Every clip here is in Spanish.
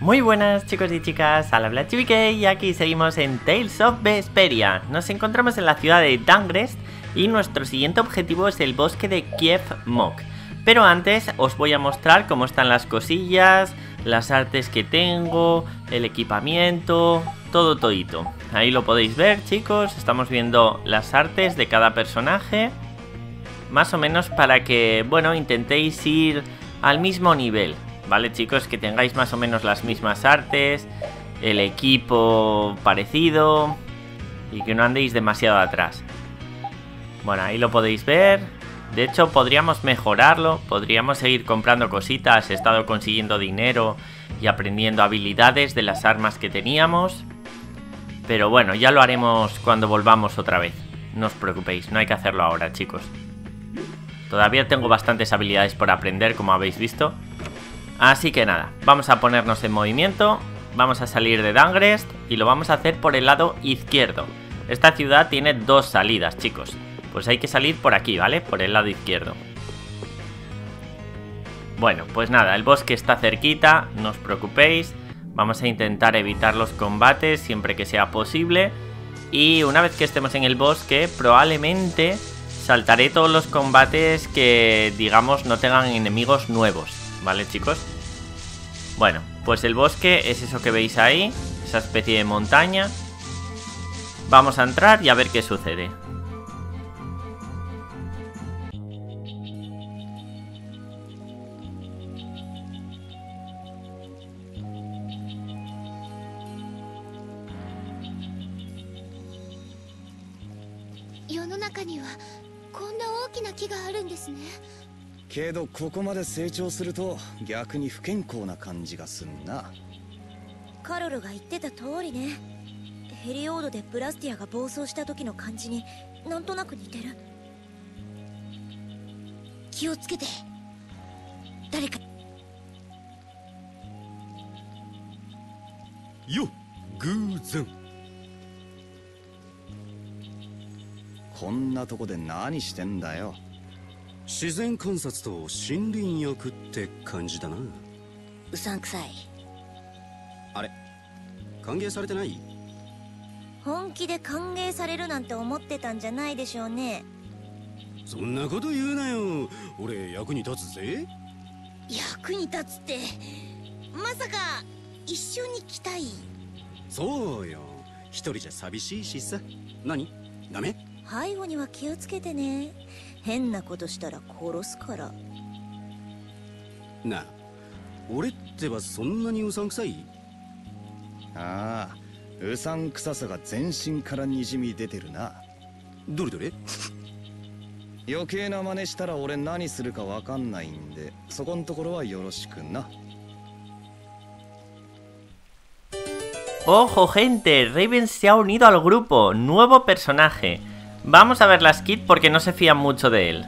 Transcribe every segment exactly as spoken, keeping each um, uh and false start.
Muy buenas chicos y chicas, al habla Chibi-K y aquí seguimos en Tales of Vesperia. Nos encontramos en la ciudad de Dahngrest y nuestro siguiente objetivo es el bosque de Kiev Mok. Pero antes os voy a mostrar cómo están las cosillas, las artes que tengo, el equipamiento, todo todito. Ahí lo podéis ver chicos, estamos viendo las artes de cada personaje. Más o menos para que, bueno, intentéis ir al mismo nivel. Vale chicos, que tengáis más o menos las mismas artes, el equipo parecido y que no andéis demasiado atrás. Bueno, ahí lo podéis ver. De hecho podríamos mejorarlo, podríamos seguir comprando cositas. He estado consiguiendo dinero y aprendiendo habilidades de las armas que teníamos. Pero bueno, ya lo haremos cuando volvamos otra vez. No os preocupéis, no hay que hacerlo ahora chicos. Todavía tengo bastantes habilidades por aprender, como habéis visto. Así que nada, vamos a ponernos en movimiento. Vamos a salir de Dahngrest y lo vamos a hacer por el lado izquierdo. Esta ciudad tiene dos salidas, chicos. Pues hay que salir por aquí, ¿vale? Por el lado izquierdo. Bueno, pues nada, el bosque está cerquita, no os preocupéis. Vamos a intentar evitar los combates siempre que sea posible. Y una vez que estemos en el bosque, probablemente saltaré todos los combates que, digamos, no tengan enemigos nuevos. ¿Vale chicos? Bueno, pues el bosque es eso que veis ahí, esa especie de montaña. Vamos a entrar y a ver qué sucede. けどここまで成長すると逆に不健康な感じがすんな。 カロルが言ってた通りね。ヘリオードでブラスティアが暴走した時の感じになんとなく似てる。気をつけて。誰か。 よ、偶然。 こんなとこで何してんだよ。 自然観察と森林浴って感じだな。 うさんくさい。 あれ、歓迎されてない？ 本気で歓迎されるなんて思ってたんじゃないでしょうね。 そんなこと言うなよ。俺役に立つぜ。 役に立つって、まさか一緒に来たい？ そうよ、一人じゃ寂しいしさ。何？ダメ？ 背後には気をつけてね。変なことしたら殺すから。 なあ、俺ってばそんなにうさんくさい？ ああ、うさんくささが全身からにじみ出てるな。 どれどれ？ 余計な真似したら俺何するかわかんないんで、そこんところはよろしくな。 ¡Ojo gente! Raven se ha unido al grupo, nuevo personaje. Vamos a ver las kits porque no se fían mucho de él.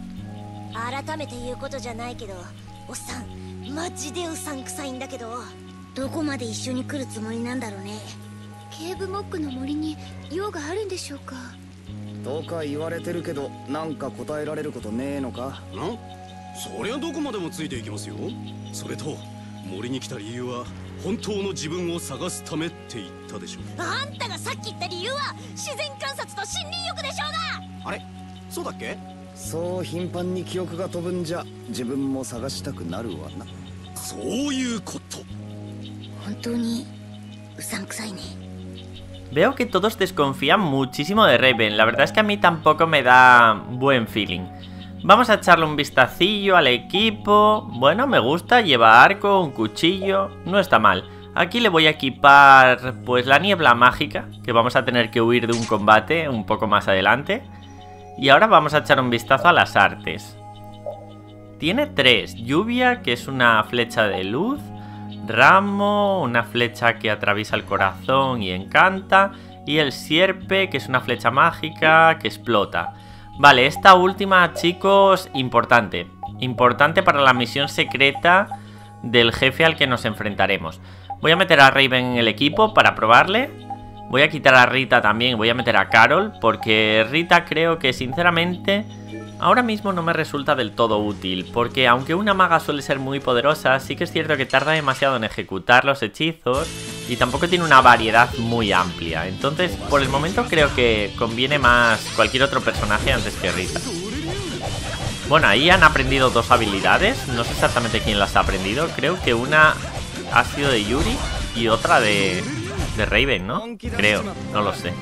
Veo que todos desconfían muchísimo de Raven. La verdad es que a mí tampoco me da buen feeling. Vamos a echarle un vistacillo al equipo. Bueno, me gusta, lleva arco, un cuchillo, no está mal. Aquí le voy a equipar pues la niebla mágica, que vamos a tener que huir de un combate un poco más adelante. Y ahora vamos a echar un vistazo a las artes. Tiene tres, lluvia, que es una flecha de luz, ramo, una flecha que atraviesa el corazón y encanta, y el sierpe, que es una flecha mágica que explota. Vale, esta última, chicos, importante. Importante para la misión secreta del jefe al que nos enfrentaremos. Voy a meter a Raven en el equipo para probarle. Voy a quitar a Rita también, voy a meter a Carol, porque Rita creo que sinceramente Ahora mismo no me resulta del todo útil, porque aunque una maga suele ser muy poderosa, sí que es cierto que tarda demasiado en ejecutar los hechizos y tampoco tiene una variedad muy amplia. Entonces, por el momento creo que conviene más cualquier otro personaje antes que Rita. Bueno, ahí han aprendido dos habilidades, no sé exactamente quién las ha aprendido, creo que una ha sido de Yuri y otra de, de Raven, ¿no? Creo, no lo sé.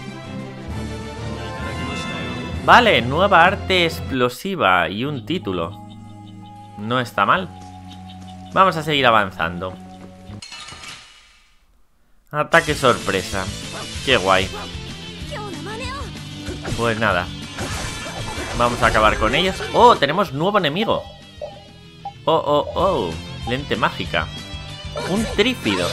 Vale, nueva arte explosiva y un título. No está mal. Vamos a seguir avanzando. Ataque sorpresa. Qué guay. Pues nada. Vamos a acabar con ellos. ¡Oh! Tenemos nuevo enemigo. ¡Oh, oh, oh! Lente mágica. Un trífido.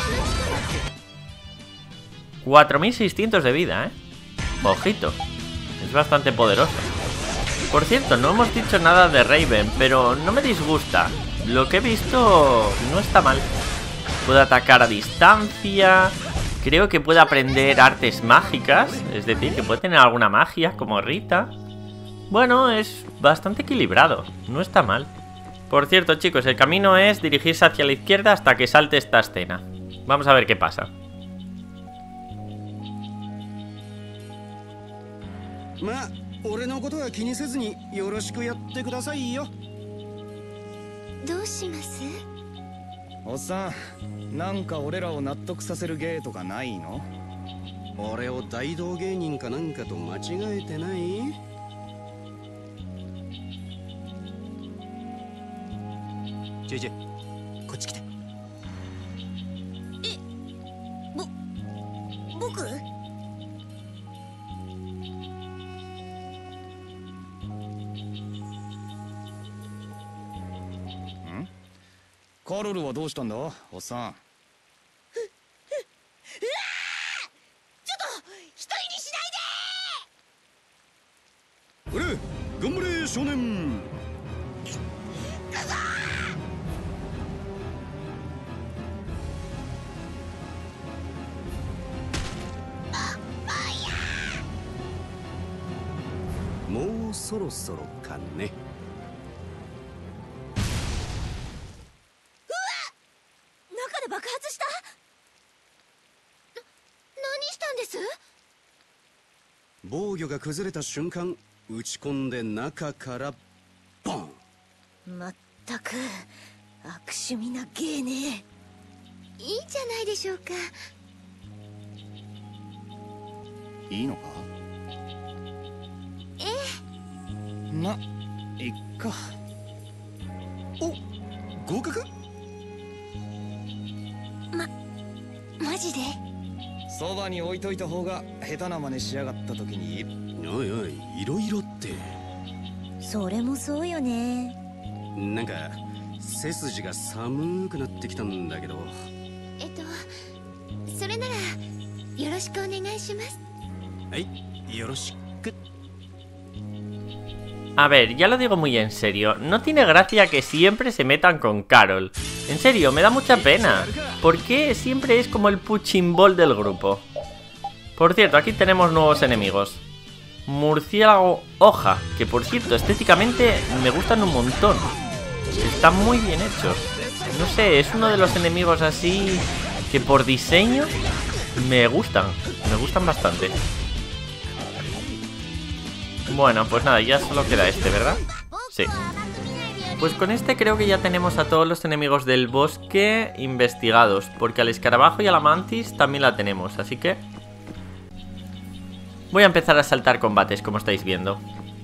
cuatro mil seiscientos de vida, ¿eh? Ojito. Es bastante poderoso. Por cierto, no hemos dicho nada de Raven, pero no me disgusta. Lo que he visto no está mal. Puede atacar a distancia. Creo que puede aprender artes mágicas. Es decir, que puede tener alguna magia como Rita. Bueno, es bastante equilibrado. No está mal. Por cierto, chicos, el camino es dirigirse hacia la izquierda hasta que salte esta escena. Vamos a ver qué pasa. まあ俺のことは気にせずによろしくやってくださいよ。 どうします？ おっさん、なんか俺らを納得させる芸とかないの？ 俺を大道芸人かなんかと間違えてない？ジェイジェイ、こっち来て。 え、ぼ、僕？ カロルはどうしたんだ、おっさん。う、う、うわー！ちょっと一人にしないでー。 俺、頑張れ少年。もうそろそろかね。 爆発した？な、何したんです？ 防御が崩れた瞬間、打ち込んで中からボン。 まったく悪趣味な芸ね。いいんじゃないでしょうか。 いいのか？ ええ。ま、いっか。 お、合格？ ま、マジで？ そばに置いといた方が下手な真似しやがった時に。 おいおい、いろいろって。 それもそうよね。 なんか背筋が寒くなってきたんだけど。 えっと、それならよろしくお願いします。 はい、よろしく。 A ver, ya lo digo muy en serio, no tiene gracia que siempre se metan con Carol. En serio, me da mucha pena. ¿Por qué siempre es como el punching ball del grupo? Por cierto, aquí tenemos nuevos enemigos. Murciélago hoja, que por cierto, estéticamente me gustan un montón. Están muy bien hechos. No sé, es uno de los enemigos así que por diseño me gustan. Me gustan bastante. Bueno, pues nada, ya solo queda este, ¿verdad? Sí. Pues con este creo que ya tenemos a todos los enemigos del bosque investigados, porque al escarabajo y a la mantis también la tenemos, así que voy a empezar a saltar combates, como estáis viendo.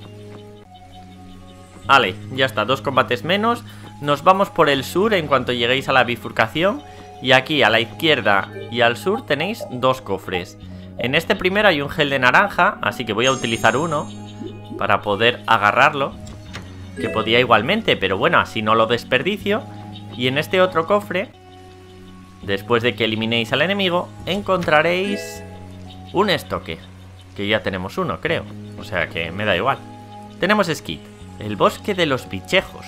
Vale, ya está, dos combates menos. Nos vamos por el sur en cuanto lleguéis a la bifurcación. Y aquí a la izquierda y al sur tenéis dos cofres. En este primero hay un gel de naranja, así que voy a utilizar uno para poder agarrarlo, que podía igualmente, pero bueno, así no lo desperdicio. Y en este otro cofre, después de que eliminéis al enemigo, encontraréis un estoque, que ya tenemos uno, creo, o sea que me da igual. Tenemos Skid, el bosque de los bichejos.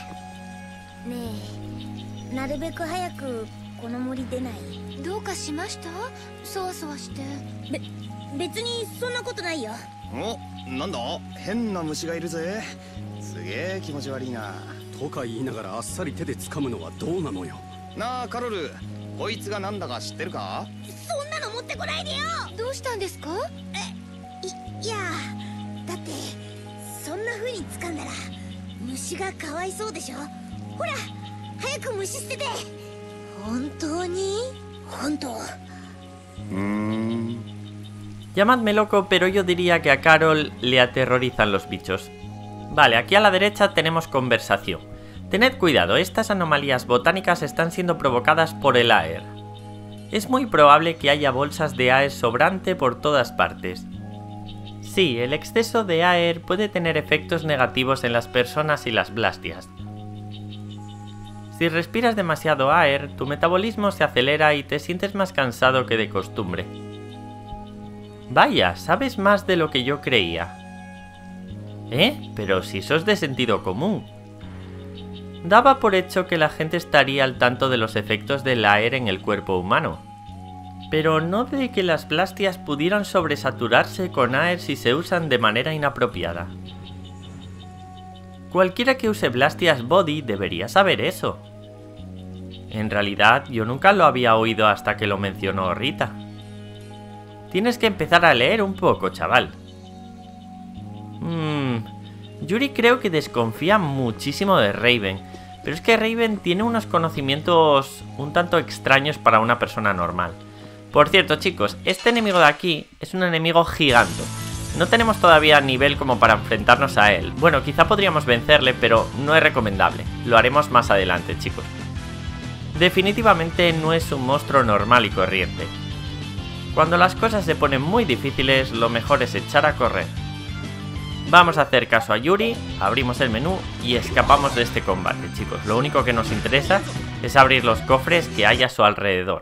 お、なんだ？変な虫がいるぜ。 すげえ気持ち悪いな。 とか言いながらあっさり手で掴むのはどうなのよ。 なあカロル、こいつがなんだか知ってるか？ そんなの持ってこないでよ。どうしたんですか？え、い、いやだってそんな風に掴んだら虫がかわいそうでしょ。ほら早く虫捨てて。本当に？本当。 Mm. Llamadme loco, pero yo diría que a Carol le aterrorizan los bichos. Vale, aquí a la derecha tenemos conversación. Tened cuidado, estas anomalías botánicas están siendo provocadas por el Aer. Es muy probable que haya bolsas de Aer sobrante por todas partes. Sí, el exceso de Aer puede tener efectos negativos en las personas y las blastias. Si respiras demasiado Aer, tu metabolismo se acelera y te sientes más cansado que de costumbre. Vaya, sabes más de lo que yo creía. ¿Eh? Pero si sos de sentido común. Daba por hecho que la gente estaría al tanto de los efectos del Aer en el cuerpo humano. Pero no de que las blastias pudieran sobresaturarse con Aer si se usan de manera inapropiada. Cualquiera que use Blastias Body debería saber eso. En realidad, yo nunca lo había oído hasta que lo mencionó Rita. Tienes que empezar a leer un poco, chaval. Hmm, Yuri creo que desconfía muchísimo de Raven, pero es que Raven tiene unos conocimientos un tanto extraños para una persona normal. Por cierto, chicos, este enemigo de aquí es un enemigo gigante. No tenemos todavía nivel como para enfrentarnos a él. Bueno, quizá podríamos vencerle, pero no es recomendable. Lo haremos más adelante, chicos. Definitivamente no es un monstruo normal y corriente. Cuando las cosas se ponen muy difíciles, lo mejor es echar a correr. Vamos a hacer caso a Yuri, abrimos el menú y escapamos de este combate, chicos. Lo único que nos interesa es abrir los cofres que hay a su alrededor.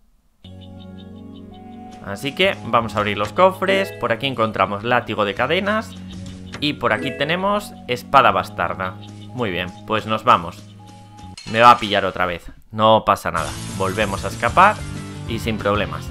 Así que vamos a abrir los cofres. Por aquí encontramos látigo de cadenas. Y por aquí tenemos espada bastarda. Muy bien, pues nos vamos. Me va a pillar otra vez. No pasa nada. Volvemos a escapar y sin problemas.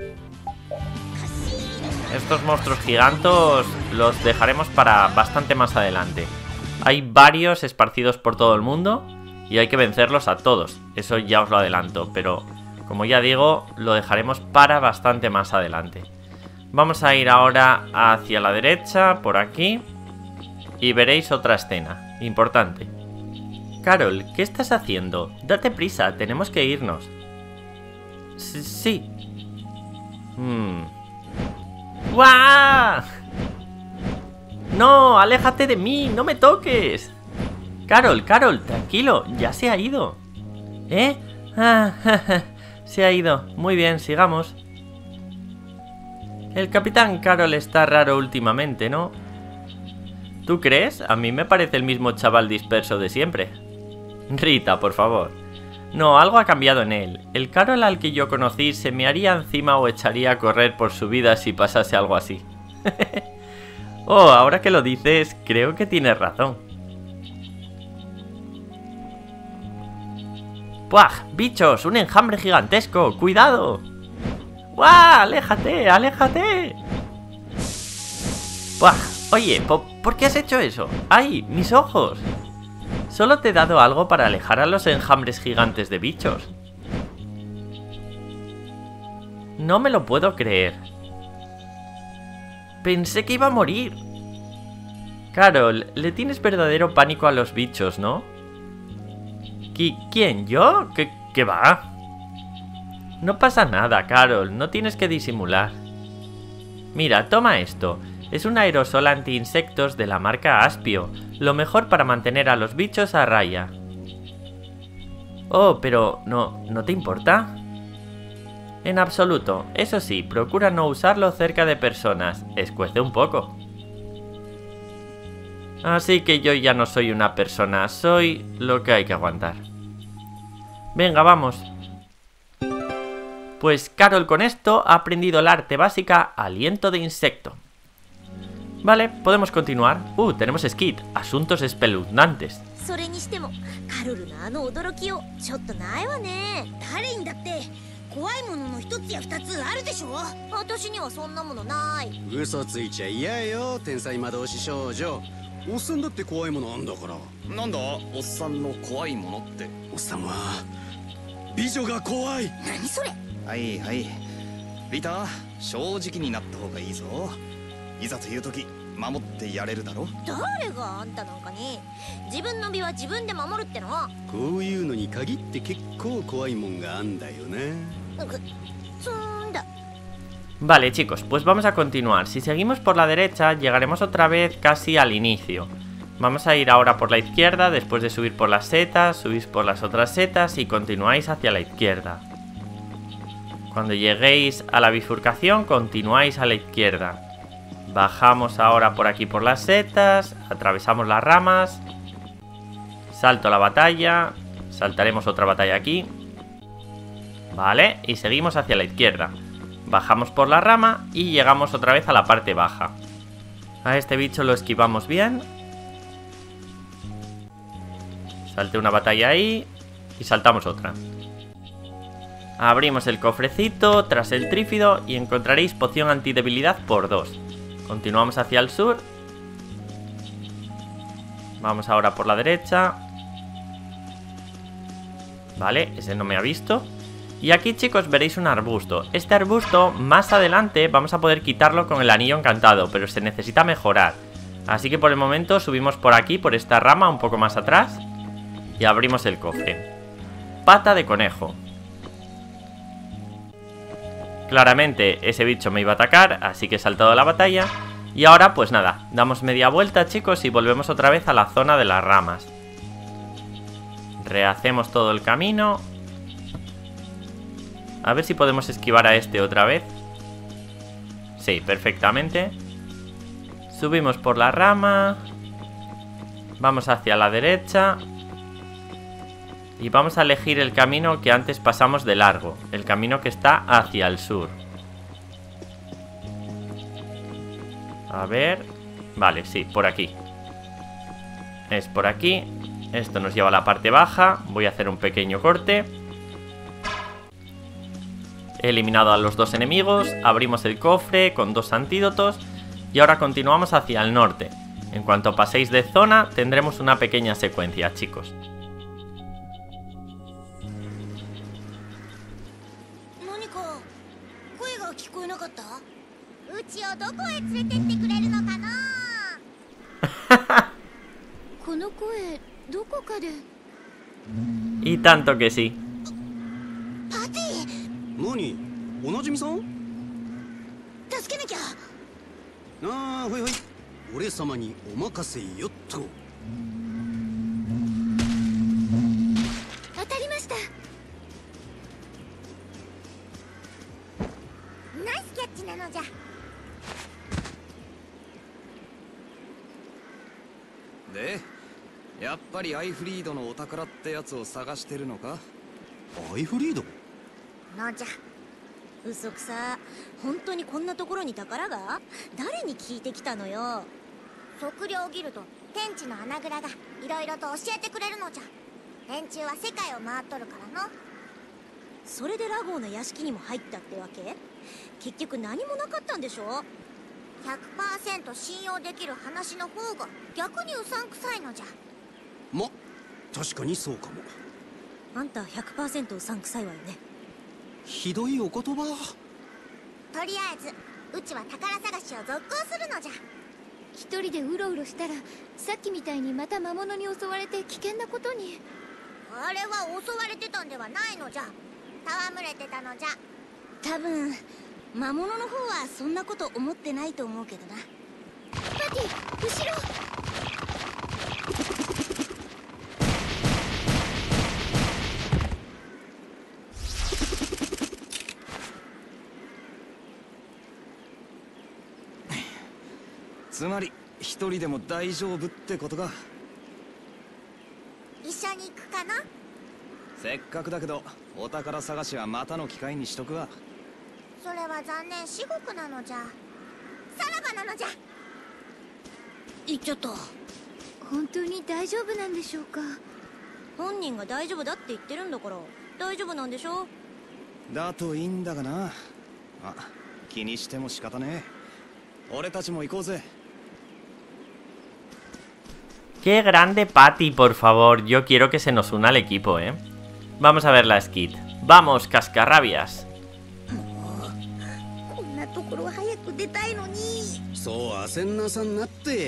Estos monstruos gigantos los dejaremos para bastante más adelante. Hay varios esparcidos por todo el mundo y hay que vencerlos a todos. Eso ya os lo adelanto, pero... como ya digo, lo dejaremos para bastante más adelante. Vamos a ir ahora hacia la derecha, por aquí. Y veréis otra escena, importante. Carol, ¿qué estás haciendo? Date prisa, tenemos que irnos. S- sí. Hmm. ¡Guau! ¡No! ¡Aléjate de mí! ¡No me toques! Carol, Carol, tranquilo, ya se ha ido. ¿Eh? Ah, se ha ido. Muy bien, sigamos. El capitán Carol está raro últimamente, ¿no? ¿Tú crees? A mí me parece el mismo chaval disperso de siempre. Rita, por favor. No, algo ha cambiado en él. El Carol al que yo conocí se me haría encima o echaría a correr por su vida si pasase algo así. Oh, ahora que lo dices, creo que tienes razón. ¡Puah! ¡Bichos! ¡Un enjambre gigantesco! ¡Cuidado! ¡Guau! ¡Aléjate! ¡Aléjate! ¡Puah! Oye, ¿por, ¿por qué has hecho eso? ¡Ay! ¡Mis ojos! Solo te he dado algo para alejar a los enjambres gigantes de bichos. No me lo puedo creer. Pensé que iba a morir. Carol, le tienes verdadero pánico a los bichos, ¿no? ¿Quién? ¿Yo? ¿Qué, qué va? No pasa nada, Carol, no tienes que disimular. Mira, toma esto. Es un aerosol anti-insectos de la marca Aspio, lo mejor para mantener a los bichos a raya. Oh, pero ¿no, no te importa? En absoluto. Eso sí, procura no usarlo cerca de personas. Escuece un poco. Así que yo ya no soy una persona, soy lo que hay que aguantar. Venga, vamos. Pues Carol con esto ha aprendido el arte básica aliento de insecto. Vale, podemos continuar. Uh, tenemos Skid, asuntos espeluznantes. おっさんだって怖いものあんだから。 なんだおっさんの怖いものって。 おっさんは美女が怖い。 何それ。 はいはいリタ、正直になった方がいいぞ。いざという時守ってやれるだろ。 誰があんたなんかに。自分の身は自分で守るっての。 こういうのに限って結構怖いもんがあんだよな。 そんだ。 Vale, chicos, pues vamos a continuar. Si seguimos por la derecha, llegaremos otra vez casi al inicio. Vamos a ir ahora por la izquierda, después de subir por las setas, subís por las otras setas y continuáis hacia la izquierda. Cuando lleguéis a la bifurcación, continuáis a la izquierda. Bajamos ahora por aquí por las setas, atravesamos las ramas, salto la batalla, saltaremos otra batalla aquí. Vale, y seguimos hacia la izquierda. Bajamos por la rama y llegamos otra vez a la parte baja. A este bicho lo esquivamos bien. Salté una batalla ahí y saltamos otra. Abrimos el cofrecito tras el trífido y encontraréis poción antidebilidad por dos. Continuamos hacia el sur. Vamos ahora por la derecha. Vale, ese no me ha visto. Y aquí, chicos, veréis un arbusto. Este arbusto, más adelante, vamos a poder quitarlo con el anillo encantado, pero se necesita mejorar. Así que por el momento subimos por aquí, por esta rama, un poco más atrás, y abrimos el cofre. Pata de conejo. Claramente ese bicho me iba a atacar, así que he saltado la batalla. Y ahora, pues nada, damos media vuelta, chicos, y volvemos otra vez a la zona de las ramas. Rehacemos todo el camino. A ver si podemos esquivar a este otra vez. Sí, perfectamente. Subimos por la rama. Vamos hacia la derecha. Y vamos a elegir el camino que antes pasamos de largo. El camino que está hacia el sur. A ver... Vale, sí, por aquí. Es por aquí. Esto nos lleva a la parte baja. Voy a hacer un pequeño corte. He eliminado a los dos enemigos, abrimos el cofre con dos antídotos y ahora continuamos hacia el norte. En cuanto paséis de zona tendremos una pequeña secuencia, chicos. Y tanto que sí. 何おなじみさん？ 助けなきゃ。 ああ、はいはい。俺様にお任せよっと。 当たりました。ナイスキャッチなのじゃ。 で、やっぱりアイフリードのお宝ってやつを探してるのか？ アイフリード？ のじゃ。嘘くさ。本当にこんなところに宝が？誰に聞いてきたのよ。測量ギルド天地の穴蔵がいろいろと教えてくれるのじゃ。連中は世界を回っとるからの。それでラゴーの屋敷にも入ったってわけ？結局何もなかったんでしょ？ ひゃくパーセント 信用できる話の方が逆にうさんくさいのじゃ。 ま、確かにそうかも。 あんた ひゃくパーセント うさんくさいわよね。 ひどいお言葉。 とりあえずうちは宝探しを続行するのじゃ。 一人でうろうろしたらさっきみたいにまた魔物に襲われて危険なことに。 あれは襲われてたんではないのじゃ。戯れてたのじゃ。多分魔物の方はそんなこと思ってないと思うけどな。パティ、後ろ。 つまり一人でも大丈夫ってことか。 一緒に行くかな。 せっかくだけどお宝探しはまたの機会にしとくわ。 それは残念至極なのじゃ。さらばなのじゃ。言っちゃった。 本当に大丈夫なんでしょうか。 本人が大丈夫だって言ってるんだから大丈夫なんでしょ。 だといいんだがな。あ、気にしても仕方ねえ。俺たちも行こうぜ。 ¡Qué grande Patty, por favor! Yo quiero que se nos una al equipo, ¿eh? Vamos a ver la Skid. ¡Vamos, cascarrabias! こんなところ早く出たいのに。 そう焦んなさんなって、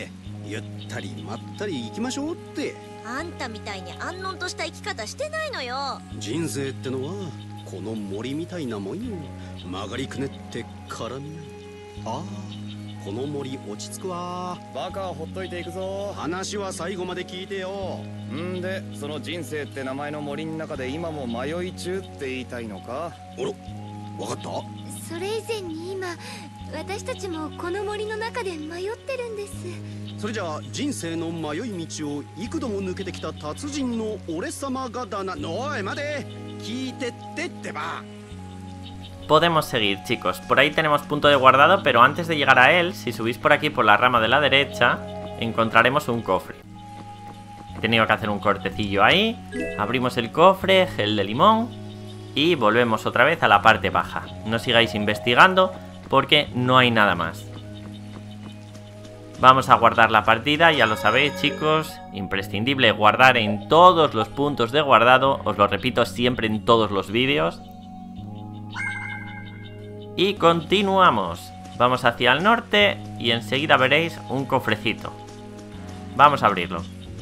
ゆったりまったり行きましょうって。 あんたみたいに安穏とした生き方してないのよ。 人生ってのはこの森みたいなもんよ。曲がりくねって絡み合う。ああ、この森落ち着くわ。 バカはほっといていくぞ。 話は最後まで聞いてよ。 んで、その人生って名前の森の中で今も迷い中って言いたいのか。 あら、わかった。 それ以前に今私たちもこの森の中で迷ってるんです。 それじゃあ人生の迷い道を幾度も抜けてきた達人の俺様がだな。おい待て、聞いてってってば。 Podemos seguir, chicos. Por ahí tenemos punto de guardado, pero antes de llegar a él, si subís por aquí por la rama de la derecha, encontraremos un cofre. He tenido que hacer un cortecillo ahí. Abrimos el cofre, gel de limón, y volvemos otra vez a la parte baja. No sigáis investigando porque no hay nada más. Vamos a guardar la partida, ya lo sabéis, chicos. Imprescindible guardar en todos los puntos de guardado. Os lo repito siempre en todos los vídeos. Y continuamos. Vamos hacia el norte y enseguida veréis un cofrecito. Vamos a abrirlo.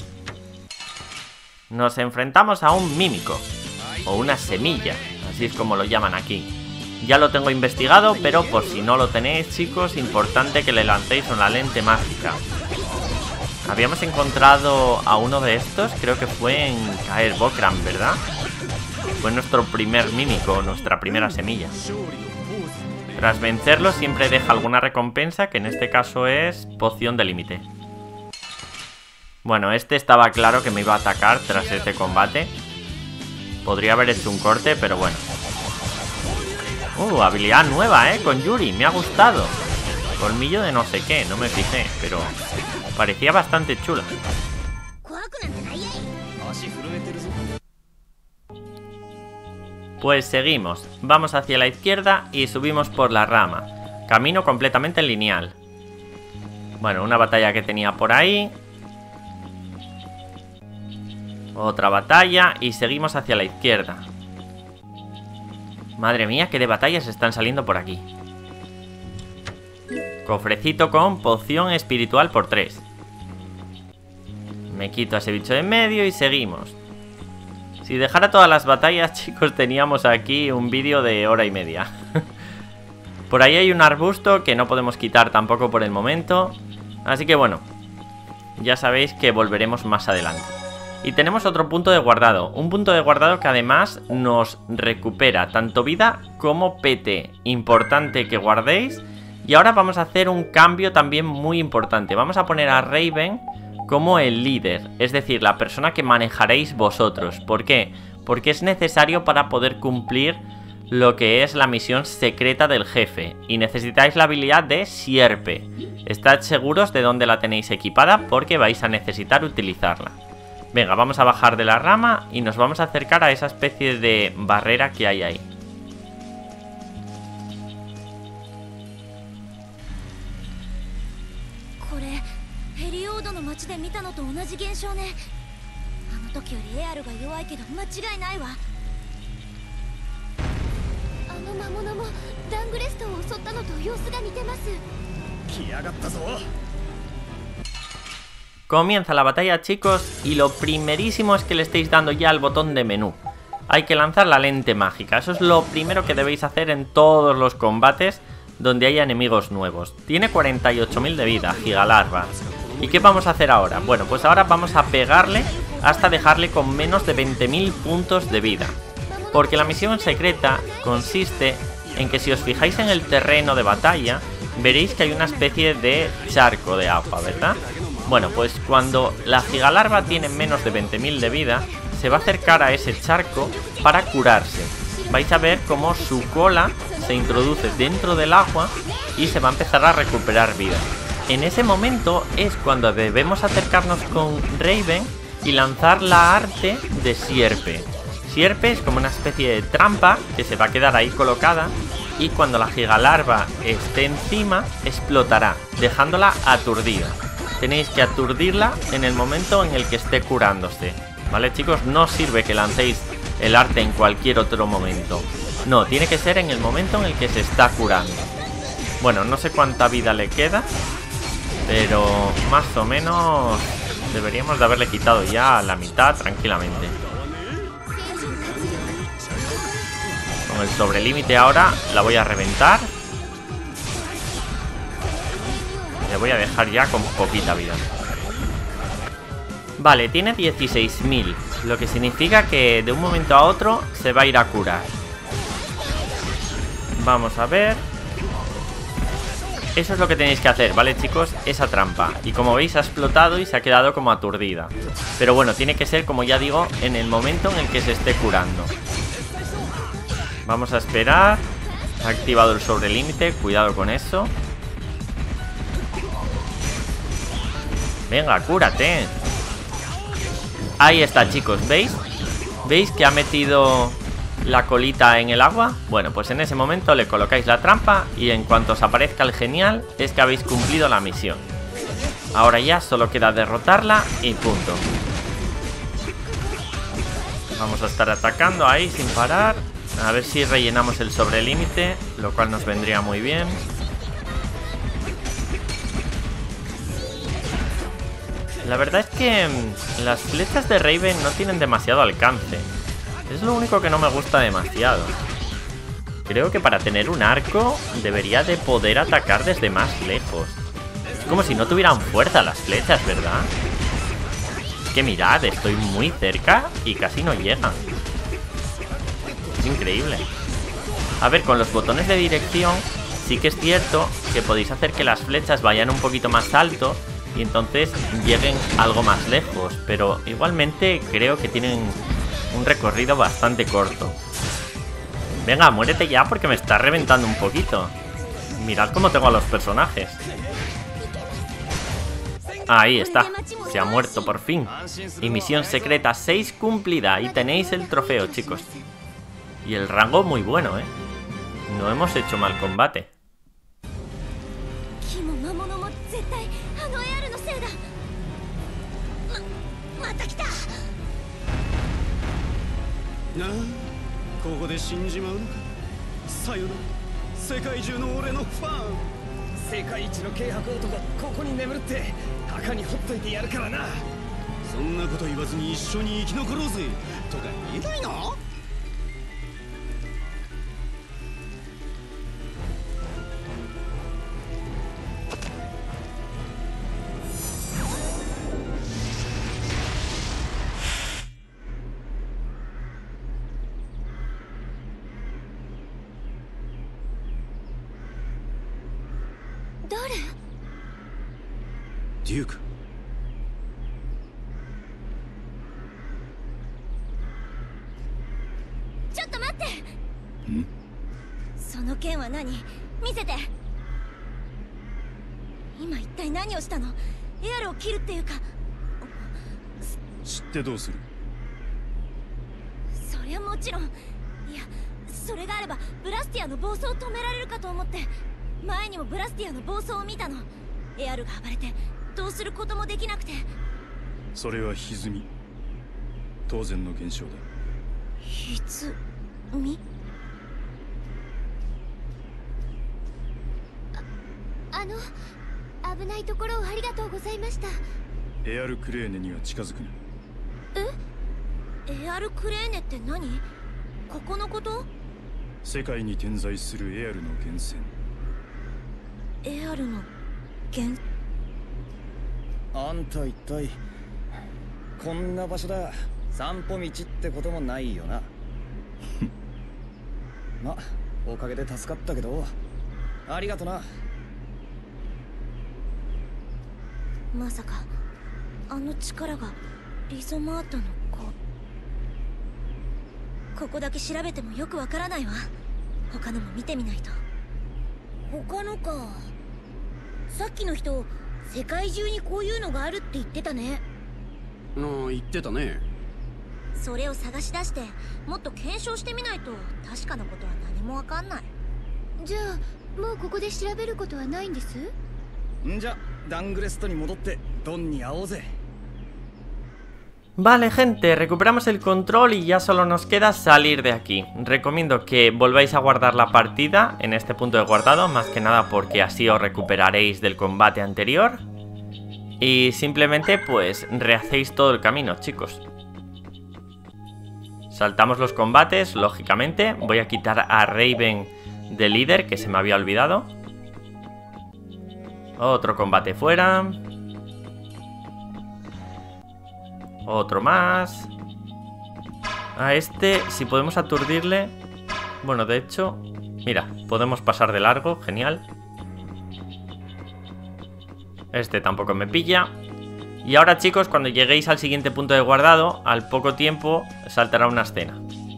Nos enfrentamos a un mímico, o una semilla, así es como lo llaman aquí. Ya lo tengo investigado, pero por si no lo tenéis, chicos, importante que le lancéis una lente mágica. Habíamos encontrado a uno de estos, creo que fue en Caer Bokram, ¿verdad? Fue nuestro primer mímico, nuestra primera semilla. Tras vencerlo siempre deja alguna recompensa, que en este caso es poción de límite. Bueno, este estaba claro que me iba a atacar tras este combate. Podría haber hecho un corte, pero bueno. Uh, habilidad nueva, eh, con Yuri, me ha gustado. Colmillo de no sé qué, no me fijé, pero parecía bastante chula. Pues seguimos, vamos hacia la izquierda y subimos por la rama. Camino completamente lineal. Bueno, una batalla que tenía por ahí. Otra batalla y seguimos hacia la izquierda. Madre mía, qué de batallas están saliendo por aquí. Cofrecito con poción espiritual por tres. Me quito a ese bicho de en medio y seguimos. Si dejara todas las batallas, chicos, teníamos aquí un vídeo de hora y media. Por ahí hay un arbusto que no podemos quitar tampoco por el momento. Así que bueno, ya sabéis que volveremos más adelante. Y tenemos otro punto de guardado. Un punto de guardado que además nos recupera tanto vida como P T. Importante que guardéis. Y ahora vamos a hacer un cambio también muy importante. Vamos a poner a Raven como el líder. Es decir, la persona que manejaréis vosotros. ¿Por qué? Porque es necesario para poder cumplir lo que es la misión secreta del jefe. Y necesitáis la habilidad de Sierpe. Estad seguros de dónde la tenéis equipada porque vais a necesitar utilizarla. Venga, vamos a bajar de la rama y nos vamos a acercar a esa especie de barrera que hay ahí. Comienza la batalla, chicos, y lo primerísimo es que le estéis dando ya al botón de menú. Hay que lanzar la lente mágica, eso es lo primero que debéis hacer en todos los combates donde haya enemigos nuevos. Tiene cuarenta y ocho mil de vida, Gigalarva. ¿Y qué vamos a hacer ahora? Bueno, pues ahora vamos a pegarle hasta dejarle con menos de veinte mil puntos de vida. Porque la misión secreta consiste en que si os fijáis en el terreno de batalla, veréis que hay una especie de charco de agua, ¿verdad? Bueno, pues cuando la Gigalarva tiene menos de veinte mil de vida, se va a acercar a ese charco para curarse. Vais a ver cómo su cola se introduce dentro del agua y se va a empezar a recuperar vida. En ese momento es cuando debemos acercarnos con Raven y lanzar la arte de Sierpe. Sierpe es como una especie de trampa que se va a quedar ahí colocada y cuando la Gigalarva esté encima explotará, dejándola aturdida. tenéis que aturdirla en el momento en el que esté curándose. ¿Vale, chicos? No sirve que lancéis el arte en cualquier otro momento. No, tiene que ser en el momento en el que se está curando. Bueno, no sé cuánta vida le queda, pero más o menos deberíamos de haberle quitado ya la mitad tranquilamente. Con el sobrelímite ahora la voy a reventar. Le voy a dejar ya con poquita vida. Vale, tiene dieciséis mil, lo que significa que de un momento a otro se va a ir a curar. Vamos a ver. Eso es lo que tenéis que hacer, ¿vale, chicos? Esa trampa. Y como veis ha explotado y se ha quedado como aturdida. Pero bueno, tiene que ser, como ya digo, en el momento en el que se esté curando. Vamos a esperar. Ha activado el sobrelímite, cuidado con eso. Venga, cúrate. Ahí está, chicos, ¿veis? ¿Veis que ha metido la colita en el agua? Bueno, pues en ese momento le colocáis la trampa y en cuanto os aparezca el genial es que habéis cumplido la misión. Ahora ya solo queda derrotarla y punto. Vamos a estar atacando ahí sin parar. A ver si rellenamos el sobrelímite, lo cual nos vendría muy bien. La verdad es que las flechas de Raven no tienen demasiado alcance. Es lo único que no me gusta demasiado. Creo que para tener un arco debería de poder atacar desde más lejos. Es como si no tuvieran fuerza las flechas, ¿verdad? Es que mirad, estoy muy cerca y casi no llegan. Es increíble. A ver, con los botones de dirección sí que es cierto que podéis hacer que las flechas vayan un poquito más alto y entonces lleguen algo más lejos, pero igualmente creo que tienen un recorrido bastante corto. Venga, muérete ya porque me está reventando un poquito. Mirad cómo tengo a los personajes. Ahí está, se ha muerto por fin. Y misión secreta seis cumplida. Y tenéis el trofeo, chicos. Y el rango muy bueno, ¿eh? No hemos hecho mal combate. なあ、ここで死んじまうのか。さよなら、世界中の俺のファン。 世界一の軽薄男、ここに眠るって墓にほっといてやるからな。 そんなこと言わずに一緒に生き残ろうぜとか言えないの？デューク。 ちょっと待って。 ん？ その剣は何？見せて。今一体何をしたの？エアルを切るっていうか。 知ってどうする？ そりゃもちろん。いや、それがあればブラスティアの暴走を止められるかと思って。前にもブラスティアの暴走を見たの。エアルが暴れてどうすることもできなくて。 それは歪み。当然の現象だ。 歪み？あ、あの危ないところをありがとうございました。 エアルクレーネには近づくな。 え？エアルクレーネって何？ここのこと？ 世界に点在するエアルの源泉。 エアルの源？ あんた一体こんな場所だ。散歩道ってこともないよな。ま、おかげで助かったけどありがとな。 まさかあの力がリゾマートの子。ここだけ調べてもよくわからないわ。他のも見てみないと。他のか。さっきの人世界中にこういうのがあるって言ってたね。 ああ、言ってたね。 それを探し出してもっと検証してみないと確かなことは何もわかんない。じゃあもうここで調べることはないんです？ んじゃダングレストに戻ってドンに会おうぜ。 Vale, gente, recuperamos el control y ya solo nos queda salir de aquí. Recomiendo que volváis a guardar la partida en este punto de guardado, más que nada porque así os recuperaréis del combate anterior. Y simplemente pues rehacéis todo el camino, chicos. Saltamos los combates, lógicamente. Voy a quitar a Raven de líder, que se me había olvidado. Otro combate fuera. Otro más. A este, si podemos aturdirle. Bueno, de hecho, mira, podemos pasar de largo, genial. Este tampoco me pilla. Y ahora, chicos, cuando lleguéis al siguiente punto de guardado, al poco tiempo saltará una escena.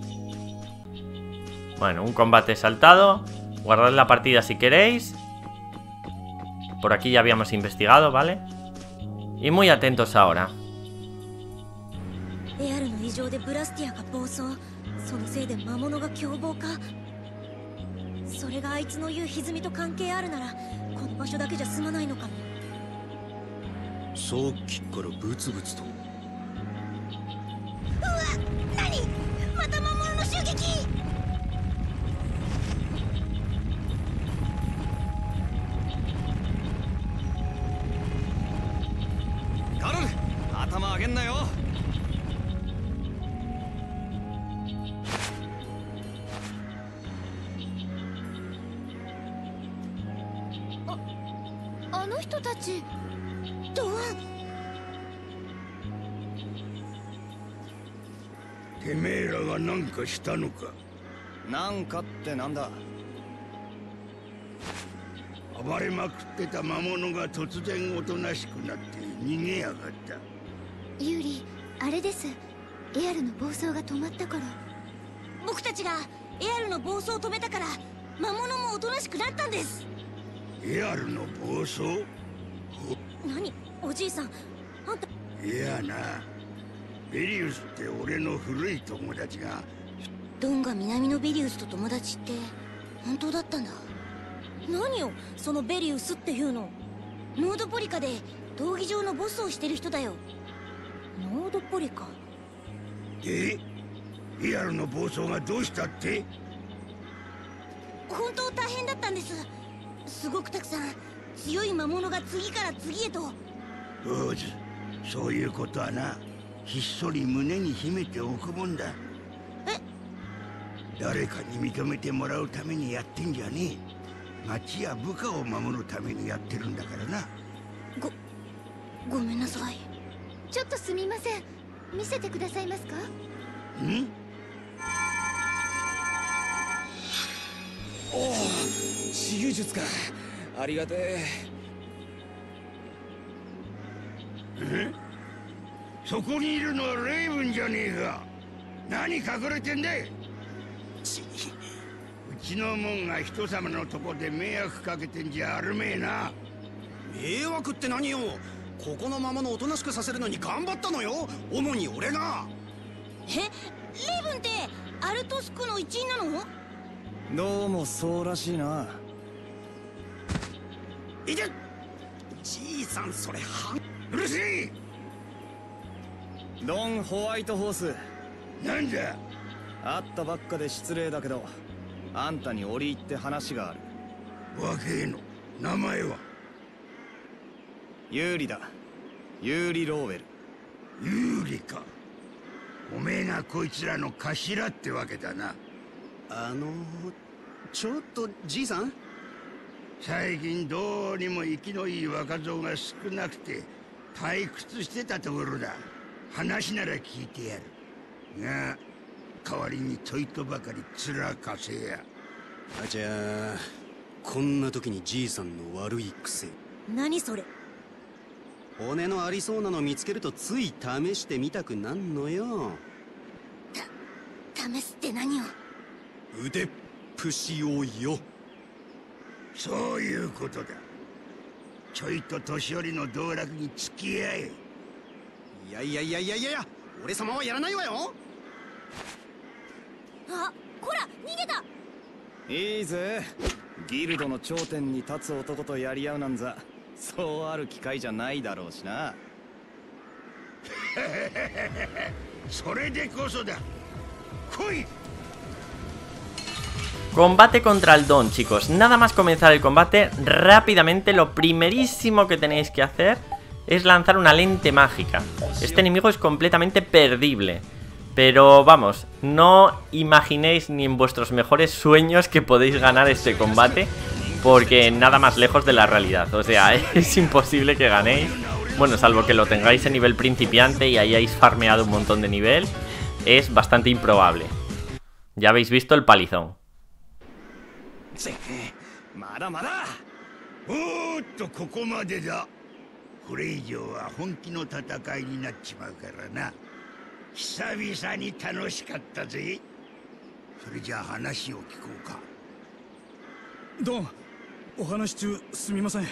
Bueno, un combate saltado. Guardad la partida si queréis. Por aquí ya habíamos investigado, ¿vale? Y muy atentos ahora. エアルの異常でブラスティアが暴走。そのせいで魔物が凶暴化。それがあいつの言う歪みと関係あるならこの場所だけじゃ済まないのかも。 さっきからブツブツと。 うわ、何？また魔物の襲撃。 カロル、頭上げんなよ。 あの人たち。 ドアン。 てめえらが何かしたのか。 なんかってなんだ。 暴れまくってた魔物が突然おとなしくなって逃げやがった。 ユーリ、あれです。エアルの暴走が止まったから。 僕たちがエアルの暴走を止めたから魔物もおとなしくなったんです。 エアルの暴走？ 何？おじいさん、あんた。 いやな、ベリウスって俺の古い友達が。 ドンが南のベリウスと友達って本当だったんだ。何よ、そのベリウスっていうの。ノードポリカで闘技場のボスをしてる人だよ。ノードポリカ。 で、エアルの暴走がどうしたって？ 本当大変だったんです。 すごくたくさん強い魔物が次から次へと。 どうぞ、そういうことはな、ひっそり胸に秘めておくもんだ。 え？ 誰かに認めてもらうためにやってんじゃねえ。町や部下を守るためにやってるんだからな。 ご、ごめんなさい。 ちょっとすみません。見せてくださいますか？ ん？ おお、治癒術か。ありがてえ。 え？そこにいるのはレイブンじゃねえか。何隠れてんだい。ち、うちの門が人様のとこで迷惑かけてんじゃあるめえな。 迷惑って何よ。ここの魔物をおとなしくさせるのに頑張ったのよ。主に俺が。 え、レイブンってアルトスクの一員なの？ どうもそうらしいな。 いて、じいさんそれは。 うるせえ。 ドン・ホワイトホース。 なんだ。 会ったばっかで失礼だけど、あんたに折り入って話がある。 若えの名前は？ ユーリだ。ユーリ・ローウェル。 ユーリか。おめえがこいつらの頭ってわけだな。 あのちょっとじいさん、 最近どうにも生きのいい若造が少なくて退屈してたところだ。話なら聞いてやるが、代わりにちょいとばかり面かせや。 あちゃー、こんな時にじいさんの悪い癖。 何それ？ 骨のありそうなの見つけるとつい試してみたくなんのよ。 た、試すって何を？ 腕っぷしをよ。 そういうことだ。ちょいと年寄りの道楽に付き合え。 いやいやいやいやいや、俺様はやらないわよ。 あ、こら逃げた。 いいぜ。ギルドの頂点に立つ男とやり合うなんざそうある機会じゃないだろうしな。 それでこそだ。来い。 Combate contra el Don, chicos. Nada más comenzar el combate, rápidamente lo primerísimo que tenéis que hacer es lanzar una lente mágica. Este enemigo es completamente perdible. Pero vamos, no imaginéis ni en vuestros mejores sueños que podéis ganar este combate, porque nada más lejos de la realidad. O sea, es imposible que ganéis. Bueno, salvo que lo tengáis en nivel principiante y hayáis farmeado un montón de nivel, es bastante improbable. Ya habéis visto el palizón. まだまだ。 おーっとここまでだ。これ以上は本気の戦いになっちまうからな。久々に楽しかったぜ。それじゃあ話を聞こうか。 ドン、お話中すみません。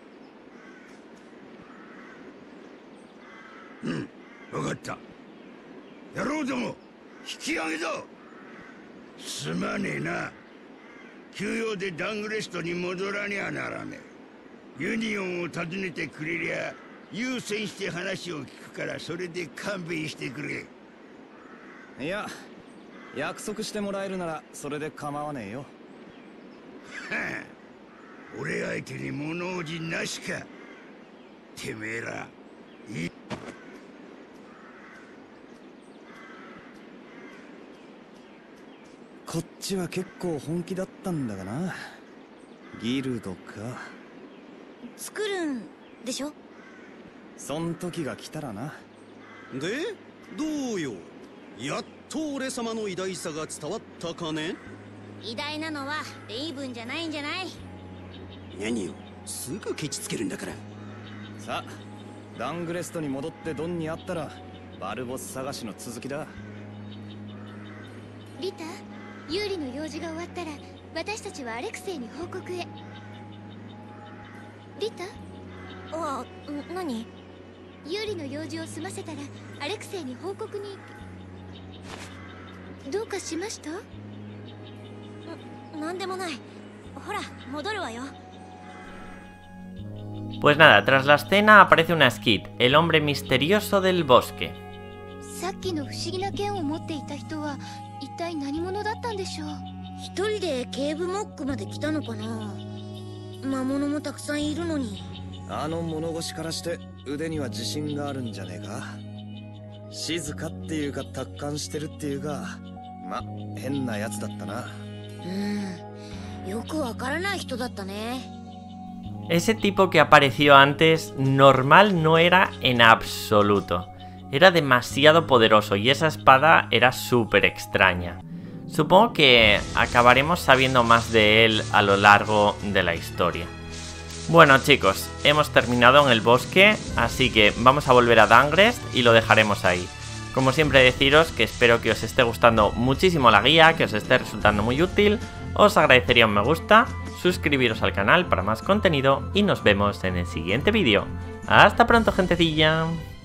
うん、分かった。野郎ども、引き上げだ。すまねえな。休養でダングレストに戻らにゃならねえ。ユニオンを訪ねてくれりゃ優先して話を聞くから、それで勘弁してくれ。 いや、約束してもらえるならそれで構わねえよ。はあ、俺相手に物おじなしか。てめえらいい。 こっちは結構本気だったんだがな。ギルドか。 作るんでしょ。 そん時が来たらな。 でどうよ、やっと俺様の偉大さが伝わったかね。 偉大なのはレイブンじゃないんじゃない。 何よ、すぐケチつけるんだから。 さあ、ダングレストに戻ってドンに会ったらバルボス探しの続きだ。 リタ、ユーリの用事が終わったら私たちはアレクセイに報告へ。リタ、 あ、何？ ユーリの用事を済ませたらアレクセイに報告に。どうかしました？ なんでもない。ほら、戻るわよ。 Pues nada, tras la escena aparece una Skid, el hombre misterioso del bosque. さっきの不思議な剣を持っていた人は一体何者だったんでしょう。 一人でケーブモックまで来たのかな。魔物もたくさんいるのに。 あの物腰からして腕には自信があるんじゃねえか。静かっていうか達観してるっていうか、ま、変なやつだったな。 うん、よくわからない人だったね。 Ese tipo que apareció antes normal no era en absoluto. Era demasiado poderoso y esa espada era súper extraña. Supongo que acabaremos sabiendo más de él a lo largo de la historia. Bueno chicos, hemos terminado en el bosque, así que vamos a volver a Dangrest y lo dejaremos ahí. Como siempre deciros que espero que os esté gustando muchísimo la guía, que os esté resultando muy útil. Os agradecería un me gusta, suscribiros al canal para más contenido y nos vemos en el siguiente vídeo. ¡Hasta pronto, gentecilla!